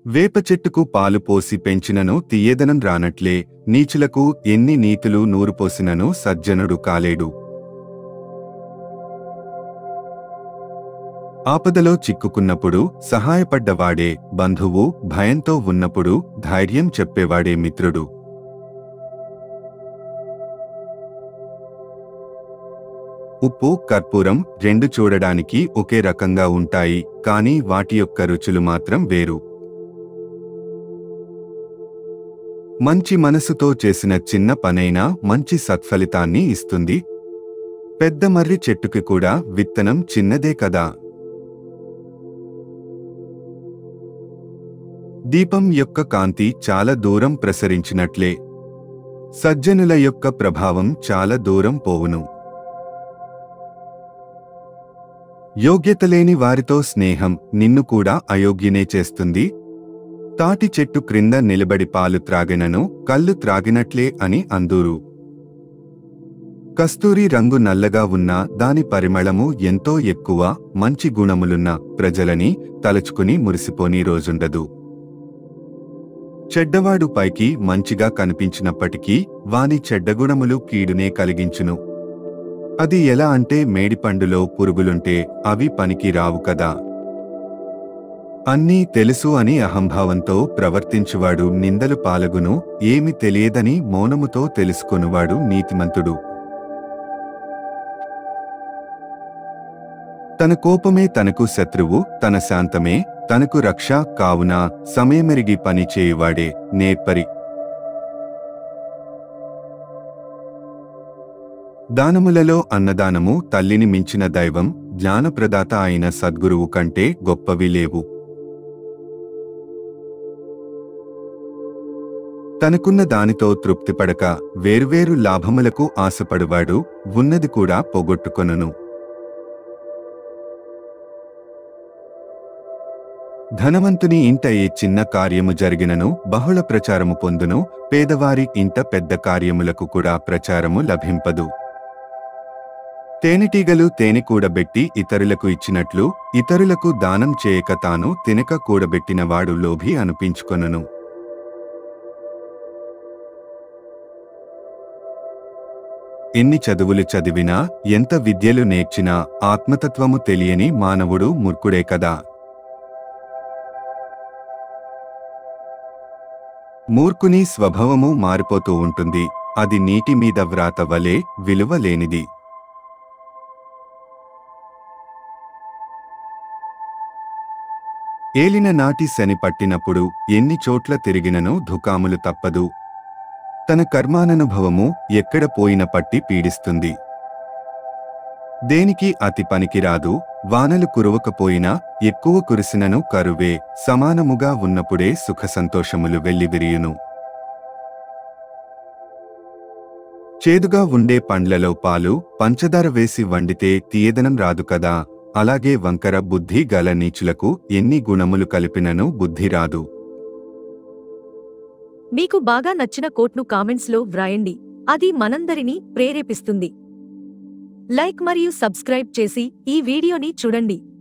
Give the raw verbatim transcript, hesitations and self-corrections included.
వేప చెట్టుకు పాలు పోసి పెంచినను తీయదనం రానట్లే నీచులకు ఎన్ని నీతులు నూరు పోసినను సజ్జనుడు కాలేడు. ఆపదలో చిక్కుకున్నప్పుడు సహాయపడ్డవాడే బంధువు, భయంతో ఉన్నప్పుడు ధైర్యం చెప్పేవాడే మిత్రుడు. ఉప్పు, కర్పూరం రెండు చూడడానికి ఒకే రకంగా ఉంటాయి, కానీ వాటి యొక్క రుచులు మాత్రం వేరు. మంచి మనసుతో చేసిన చిన్న పనైనా మంచి సత్ఫలితాన్ని ఇస్తుంది. పెద్ద మర్రి చెట్టుకి కూడా విత్తనం చిన్నదే కదా. దీపం యొక్క కాంతి చాలా దూరం ప్రసరించినట్లే సజ్జనుల యొక్క ప్రభావం చాలా దూరం పోవును. యోగ్యతలేని వారితో స్నేహం నిన్ను కూడా అయోగ్యనే చేస్తుంది. తాటి చెట్టు క్రింద నిలబడి పాలు త్రాగినను కళ్ళు త్రాగినట్లే అని అందూరు. కస్తూరి రంగు నల్లగా ఉన్న దాని పరిమళము ఎంతో ఎక్కువ. మంచి గుణములున్న ప్రజలని తలుచుకుని మురిసిపోని రోజుండదు. చెడ్డవాడు పైకి మంచిగా కనిపించినప్పటికీ వాని చెడ్డగుణములు కీడునే కలిగించును. అది ఎలా అంటే మేడిపండులో పురుగులుంటే అవి పనికి రావు కదా. అన్నీ తెలుసు అని అహంభావంతో ప్రవర్తించువాడు నిందలు పాలగును. ఏమి తెలియదని మౌనముతో తెలుసుకొనువాడు నీతిమంతుడు. తన కోపమే తనకు శత్రువు, తన శాంతమే తనకు రక్ష. కావున సమయమెరిగి పని చేయువాడే నేర్పరి. దానములలో అన్నదానము తల్లిని మించిన దైవం. జ్ఞానప్రదాత అయిన సద్గురువు కంటే గొప్పవి లేవు. తనకున్న దానితో తృప్తిపడక వేర్వేరు లాభములకు ఆశపడువాడు ఉన్నది కూడా పోగొట్టుకొనును. ధనవంతుని ఇంట ఏ చిన్న కార్యము జరిగినను బహుళ ప్రచారము పొందును. పేదవారి ఇంట పెద్ద కార్యములకు కూడా ప్రచారము లభింపదు. తేనెటీగలు తేనె కూడబెట్టి ఇతరులకు ఇచ్చినట్లు ఇతరులకు దానం చేయక తాను తినక కూడబెట్టినవాడు లోభి అనిపించుకొనును. ఎన్ని చదువులు చదివినా ఎంత విద్యలు నేర్చినా ఆత్మతత్వము తెలియని మానవుడు మూర్ఖుడే కదా. మూర్ఖుని స్వభావము మారిపోతూ ఉంటుంది. అది నీటి మీద వ్రాత వలె విలువ లేనిది. ఏలిన నాటి శని పట్టినప్పుడు ఎన్ని చోట్ల తిరిగినను దుఃఖాములు తప్పదు. తన కర్మాననుభవము ఎక్కడ పోయిన పట్టి పీడిస్తుంది. దేనికి అతి పనికిరాదు. వానలు కురవకపోయినా ఎక్కువ కురిసినను కరువే. సమానముగా ఉన్నప్పుడే సుఖ సంతోషములు వెల్లివిరియును. చేదుగా ఉండే పండ్లలో పాలు పంచదార వేసి వండితే తీయదనం రాదు కదా. అలాగే వంకర బుద్ధి గల నీచులకు ఎన్ని గుణములు కలిపినను బుద్ధి రాదు. మీకు బాగా నచ్చిన కోట్ను కామెంట్స్లో వ్రాయండి. అది మనందరినీ ప్రేరేపిస్తుంది. లైక్ మరియు సబ్స్క్రైబ్ చేసి ఈ వీడియోని చూడండి.